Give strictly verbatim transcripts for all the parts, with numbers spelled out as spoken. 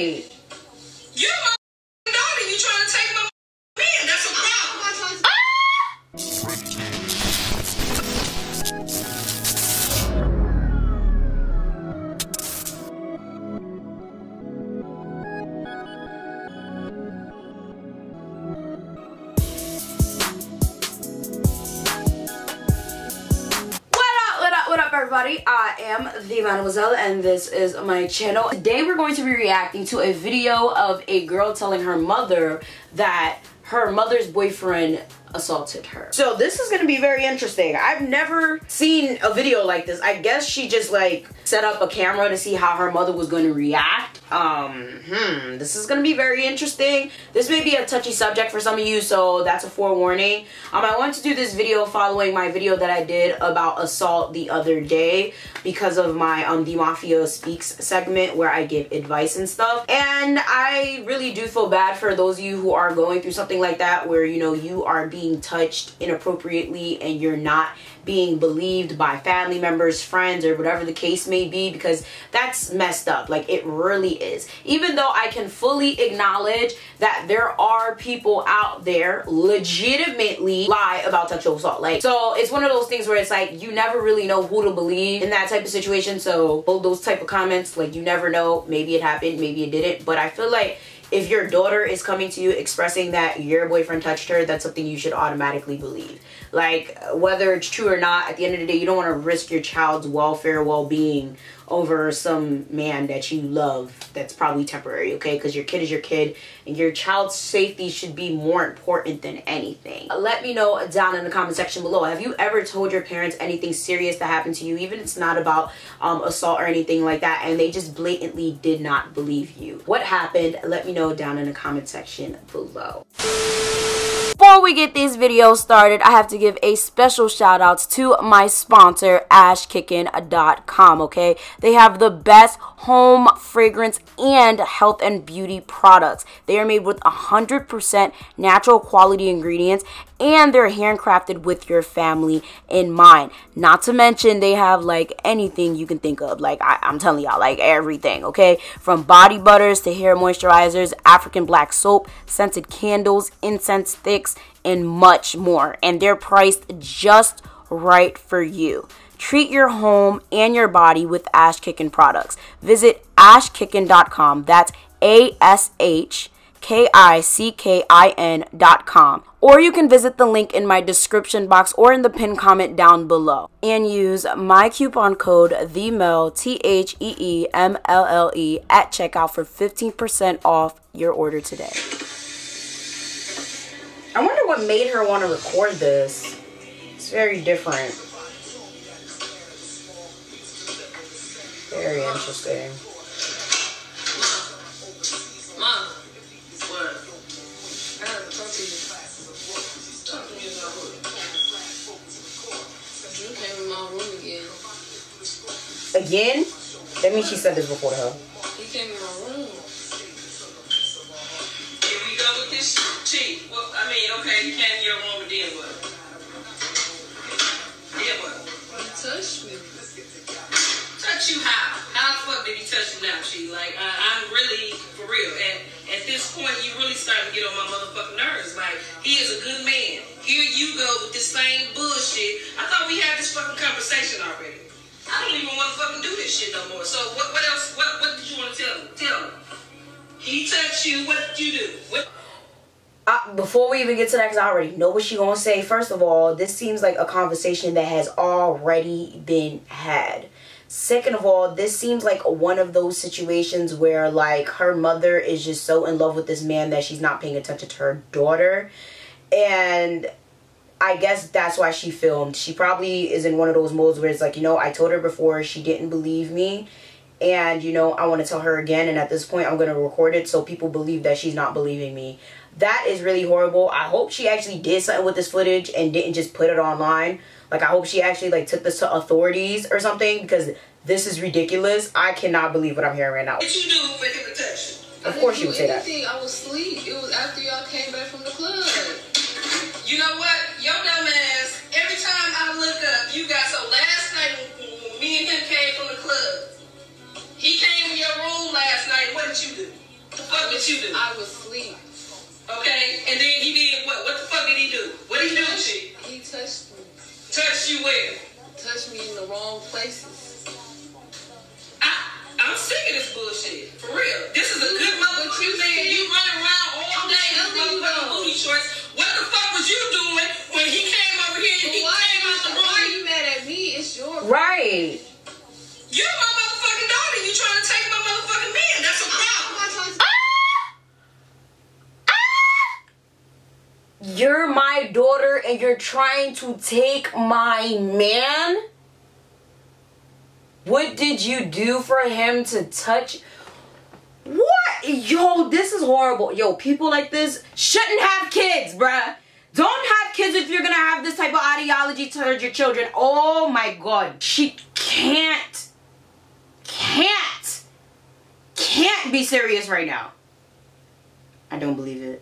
Like, you're my daughter. You trying to take my man? That's a problem. Ah! What up, everybody? I am the Mademoiselle, and this is my channel. Today we're going to be reacting to a video of a girl telling her mother that her mother's boyfriend assaulted her. So this is going to be very interesting. I've never seen a video like this. I guess she just like set up a camera to see how her mother was going to react. Um, hmm, this is going to be very interesting. This may be a touchy subject for some of you, so that's a forewarning. Um, I wanted to do this video following my video that I did about assault the other day because of my um, The Mafia Speaks segment where I give advice and stuff. And I really do feel bad for those of you who are going through something like that where, you know, you are being being touched inappropriately and you're not being believed by family members, friends, or whatever the case may be, because that's messed up. Like, it really is. Even though I can fully acknowledge that there are people out there legitimately lie about sexual assault. Like, so it's one of those things where it's like you never really know who to believe in that type of situation. So hold those type of comments, like, you never know. Maybe it happened, maybe it didn't. But I feel like if your daughter is coming to you expressing that your boyfriend touched her, that's something you should automatically believe. Like, whether it's true or not, at the end of the day, you don't want to risk your child's welfare, well-being over some man that you love that's probably temporary, okay? Because your kid is your kid, and your child's safety should be more important than anything. Let me know down in the comment section below. Have you ever told your parents anything serious that happened to you, even if it's not about um, assault or anything like that, and they just blatantly did not believe you? What happened? Let me know down in the comment section below. Before we get this video started, I have to give a special shout out to my sponsor, ash kickin dot com, okay? They have the best home fragrance and health and beauty products. They are made with one hundred percent natural quality ingredients, and they're handcrafted with your family in mind. Not to mention, they have like anything you can think of. Like, I, I'm telling y'all, like everything, okay? From body butters to hair moisturizers, African black soap, scented candles, incense sticks, and much more. And they're priced just right for you. Treat your home and your body with Ash Kickin products. Visit ash kickin dot com. That's A S H K I C K I N dot com. Or you can visit the link in my description box or in the pinned comment down below. And use my coupon code THEMELLE, T H E E M L L E, at checkout for fifteen percent off your order today. I wonder what made her want to record this. It's very different. Very interesting. Mom, Mom, what? I gotta talk to you. Talk to me about what? You came in my room again. Again? That means she said this before to her. You came in my room. Here we go with this cheat. Well, I mean, okay, you came in your room and then what? Then what? You touched me. Touch you how? How the fuck did he touch you now, She? Like, I, I'm really, for real. And at this point, you really starting to get on my motherfucking nerves. Like, he is a good man. Here you go with this same bullshit. I thought we had this fucking conversation already. I don't even want to fucking do this shit no more. So what, what else? What, what did you want to tell me? Tell me. He touched you. What did you do? What? Uh, before we even get to that, because I already know what she gonna say. First of all, this seems like a conversation that has already been had. Second of all, this seems like one of those situations where, like, her mother is just so in love with this man that she's not paying attention to her daughter. And I guess that's why she filmed. She probably is in one of those modes where it's like, you know, I told her before, she didn't believe me. And, you know, I want to tell her again. And at this point, I'm going to record it so people believe that she's not believing me. That is really horrible. I hope she actually did something with this footage and didn't just put it online. Like, I hope she actually, like, took this to authorities or something, because this is ridiculous. I cannot believe what I'm hearing right now. What did you do for him to touch you? Of course she would say that. I was asleep. It was after y'all came back from the club. You know what? Your dumb ass, every time I look up, you got, so last night when me and him came from the club, he came in your room last night. What did you do? fuck did you do? I was asleep. Okay, and then he did what? What the fuck did he do? What did he do, shit? He touched me. Touched you where? Touched me in the wrong places. I, I'm sick of this bullshit. For real. This is a good motherfucking man. You running around all day in this motherfucking booty shorts. What the fuck was you doing when he came over here and he Why, came out the room? why are you mad at me? It's your Right. You're my motherfucking daughter. You trying to take my motherfucking man. That's a problem. I'm not trying to You're my daughter and you're trying to take my man? What did you do for him to touch? What? Yo, this is horrible. Yo, people like this shouldn't have kids, bruh. Don't have kids if you're gonna have this type of ideology towards your children. Oh my God. She can't, can't, can't be serious right now. I don't believe it.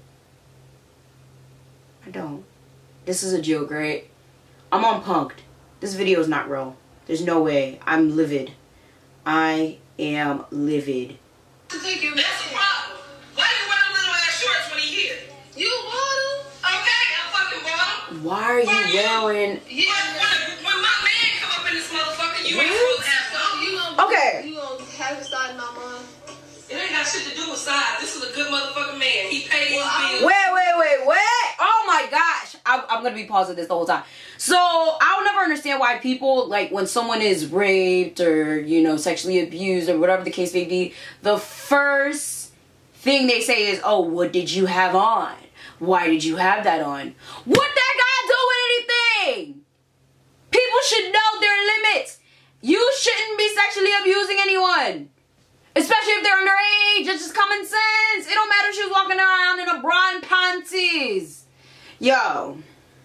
I don't. This is a joke, right? I'm on Punk'd. This video is not real. There's no way. I'm livid. I am livid. to take your That's the problem. Why do you wear them little ass shorts when he here? You bought Okay, I fucking bought them. Why are you wearing... them? Yeah. When, when my man come up in this motherfucker, you ain't What? supposed to have So some. you gonna, Okay. You gonna have it side in my mind? It ain't got shit to do with size. This is a good motherfucking man. He paid his Well, I- bills. Wait, wait, wait, wait! Oh my gosh! I'm, I'm gonna be pausing this the whole time. So, I'll never understand why people, like, when someone is raped or, you know, sexually abused or whatever the case may be, the first thing they say is, oh, what did you have on? Why did you have that on? What that got to do with anything? People should know their limits. You shouldn't be sexually abusing anyone. Especially if they're underage. It's just common sense. It don't matter if she was walking around in a bra and panties. Yo.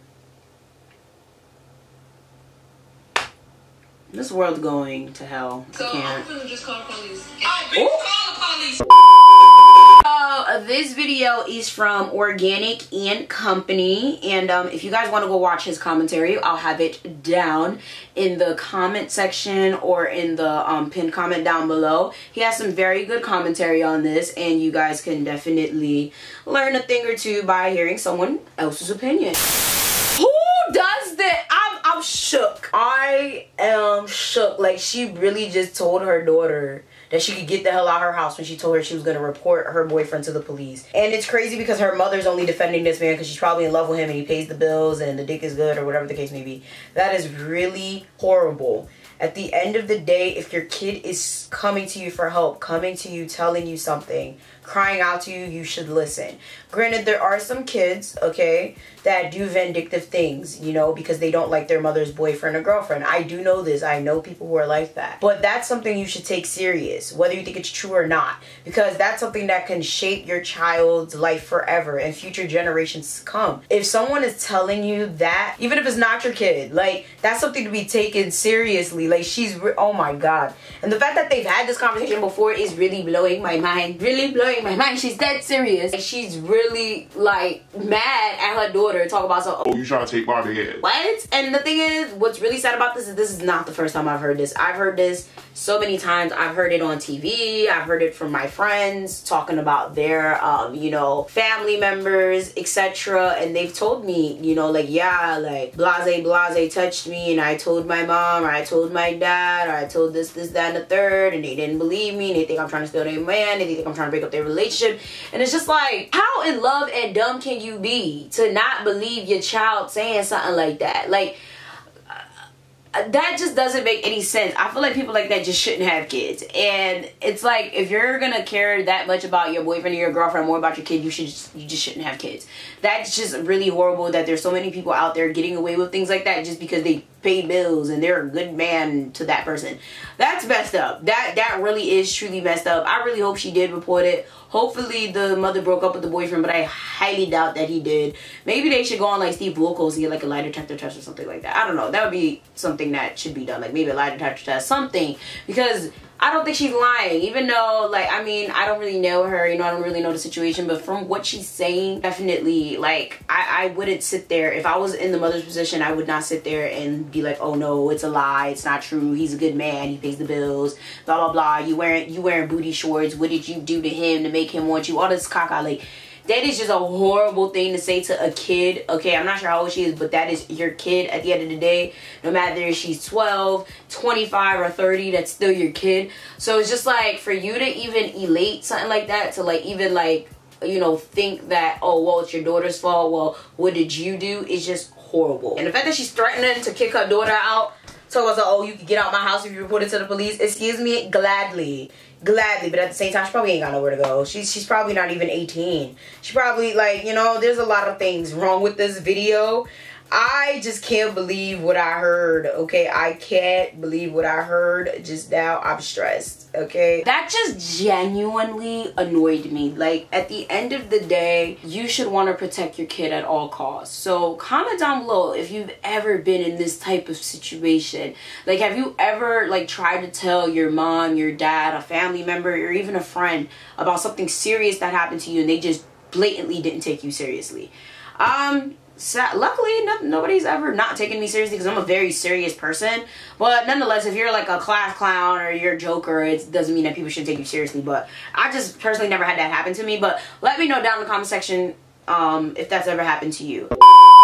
This world's going to hell. So I I'm can't. gonna just call the police. Oh, bitch, Ooh. call the police. Uh, this video is from Organic and Company, and um, if you guys want to go watch his commentary, I'll have it down in the comment section or in the um, pinned comment down below. He has some very good commentary on this, and you guys can definitely learn a thing or two by hearing someone else's opinion. Who does that? I'm, I'm shook. I am shook. Like, she really just told her daughter that she could get the hell out of her house when she told her she was going to report her boyfriend to the police. And it's crazy because her mother's only defending this man because she's probably in love with him and he pays the bills and the dick is good or whatever the case may be. That is really horrible. At the end of the day, if your kid is coming to you for help, coming to you, telling you something, crying out to you, you should listen. Granted, there are some kids, okay, that do vindictive things, you know, because they don't like their mother's boyfriend or girlfriend. I do know this. I know people who are like that. But that's something you should take serious, whether you think it's true or not, because that's something that can shape your child's life forever and future generations to come. If someone is telling you that, even if it's not your kid, like, that's something to be taken seriously. Like, she's, re oh my God. And the fact that they've had this conversation before is really blowing my mind. Really blowing my mind. She's dead serious. Like, she's really, like, mad at her daughter. Talk about some, Oh, you trying to take my head? what? And the thing is, what's really sad about this is this is not the first time I've heard this. I've heard this so many times. I've heard it on T V. I've heard it from my friends talking about their, um, you know, family members, et cetera. And they've told me, you know, like, yeah, like, blase, blase touched me, and I told my mom, or I told my dad, or I told this, this, that, and the third, and they didn't believe me, and they think I'm trying to steal their man, and they think I'm trying to break up their relationship. And it's just like, how in love and dumb can you be to not believe your child saying something like that? Like, uh, that just doesn't make any sense. I feel like people like that just shouldn't have kids. And it's like, if you're gonna care that much about your boyfriend or your girlfriend, more about your kid, you should just, you just shouldn't have kids. That's just really horrible that there's so many people out there getting away with things like that just because they pay bills and they're a good man to that person. That's messed up. That that really is truly messed up. I really hope she did report it. Hopefully the mother broke up with the boyfriend, but I highly doubt that he did. Maybe they should go on like Steve Wilkos and get like a lie detector test or something like that. I don't know. That would be something that should be done. Like maybe a lie detector test, something. Because I don't think she's lying, even though, like, I mean, I don't really know her, you know, I don't really know the situation, but from what she's saying, definitely, like, I, I wouldn't sit there. If I was in the mother's position, I would not sit there and be like, oh no, it's a lie, it's not true, he's a good man, he pays the bills, blah, blah, blah, you wearing, you wearing booty shorts, what did you do to him to make him want you, all this caca, like, that is just a horrible thing to say to a kid. Okay, I'm not sure how old she is, but that is your kid at the end of the day. No matter if she's twelve, twenty-five, or thirty, that's still your kid. So it's just like, for you to even elate something like that, to like even like, you know, think that, oh, well, it's your daughter's fault, well, what did you do, is just horrible. And the fact that she's threatening to kick her daughter out, so I was like, oh, you can get out my house if you report it to the police. Excuse me, gladly. Gladly, but at the same time, she probably ain't got nowhere to go. She's she's probably not even eighteen. She probably, like, you know, there's a lot of things wrong with this video. I just can't believe what I heard, okay? I can't believe what I heard just now. I'm stressed, okay? That just genuinely annoyed me. Like, at the end of the day, you should want to protect your kid at all costs. So comment down below if you've ever been in this type of situation. Like, have you ever, like, tried to tell your mom, your dad, a family member, or even a friend about something serious that happened to you and they just blatantly didn't take you seriously? Um... So, luckily, no, nobody's ever not taken me seriously because I'm a very serious person. But nonetheless, if you're like a class clown or you're a joker, it doesn't mean that people should take you seriously. But I just personally never had that happen to me. But let me know down in the comment section um, if that's ever happened to you.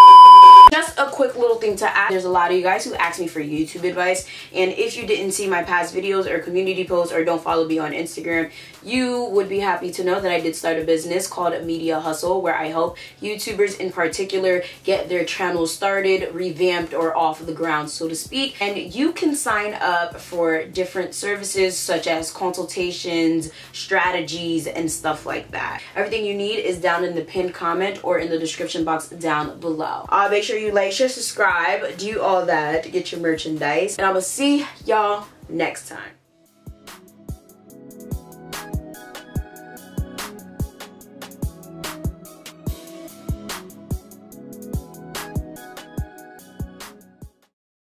Just a quick little thing to add. There's a lot of you guys who ask me for YouTube advice, and if you didn't see my past videos or community posts or don't follow me on Instagram, you would be happy to know that I did start a business called Media Hustle, where I help YouTubers in particular get their channels started, revamped, or off the ground, so to speak. And you can sign up for different services such as consultations, strategies, and stuff like that. Everything you need is down in the pinned comment or in the description box down below. Uh, make sure you like, share, subscribe, do all that to get your merchandise, and I'm gonna see y'all next time.